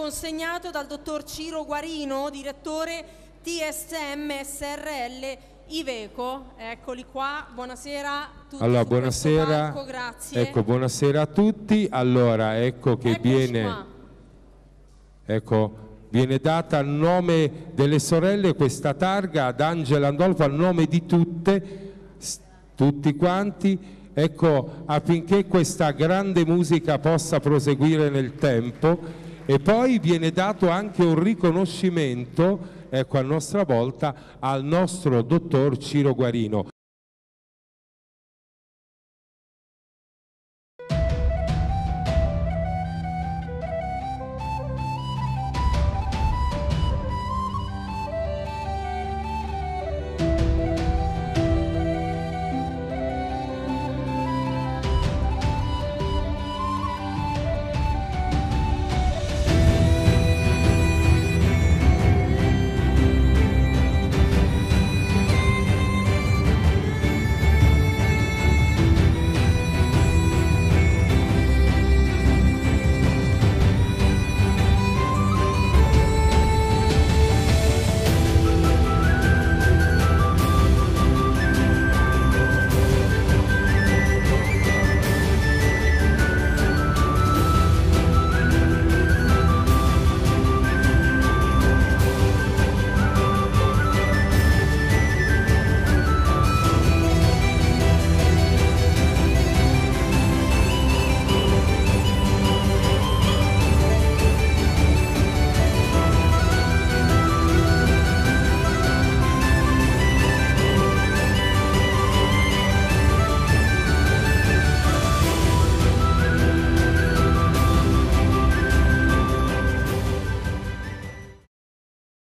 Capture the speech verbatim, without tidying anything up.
consegnato dal dottor Ciro Guarino, direttore T S M S R L Iveco. Eccoli qua, buonasera a tutti. Allora, su buonasera, palco, grazie. ecco, buonasera a tutti. Allora, ecco che Eccoci viene, qua. ecco, viene data a nome delle sorelle questa targa ad Angela Andolfo, a nome di tutte, tutti quanti, ecco, affinché questa grande musica possa proseguire nel tempo. E poi viene dato anche un riconoscimento, ecco, a nostra volta al nostro dottor Ciro Guarino.